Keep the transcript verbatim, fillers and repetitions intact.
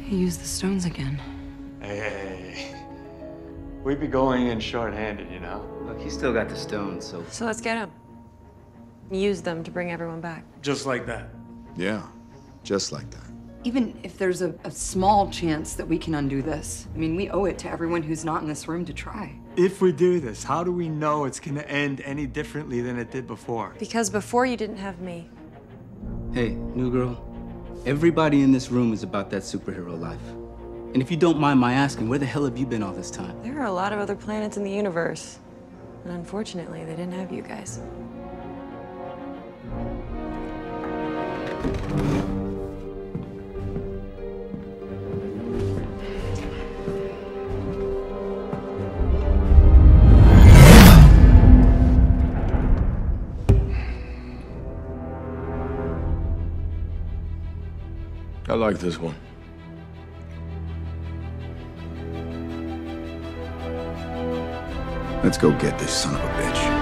He used the stones again. Hey, hey, hey. We'd be going in short-handed, you know? Look, he's still got the stones, so... So let's get him. Use them to bring everyone back. Just like that. Yeah, just like that. Even if there's a, a small chance that we can undo this, I mean, we owe it to everyone who's not in this room to try. If we do this, how do we know it's gonna end any differently than it did before? Because before you didn't have me. Hey, new girl. Everybody in this room is about that superhero life. And if you don't mind my asking, where the hell have you been all this time? There are a lot of other planets in the universe. And unfortunately, they didn't have you guys. I like this one. Let's go get this son of a bitch.